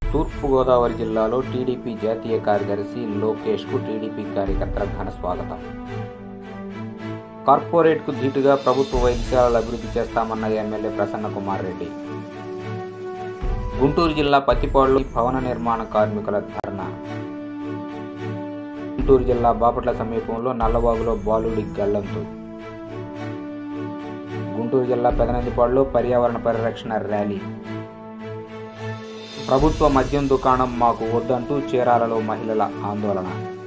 తూర్పుగోదావరి జిల్లాలో టీడీపీ జాతీయ కార్యదర్శి లోకేష్కు టీడీపీ కార్యకర్తల ఘన స్వాగతం. కార్పొరేట్కు ధీటుగా ప్రభుత్వ వైద్యశాలలు అభివృద్ధి చేస్తామన్న ఎమ్మెల్యే ప్రసన్న కుమార్ రెడ్డి. గుంటూరు జిల్లా పత్తిపాడులో భవన నిర్మాణ కార్మికుల ధర్నా. గుంటూరు జిల్లా బాపట్ల సమీపంలో నల్లవాగులో బాలుడి గల్లంతు. గుంటూరు జిల్లా పెదనందిపాడులో పర్యావరణ పరిరక్షణ ర్యాలీ. ప్రభుత్వ మద్యం దుకాణం మాకు వద్దంటూ చీరాలలో మహిళల ఆందోళన.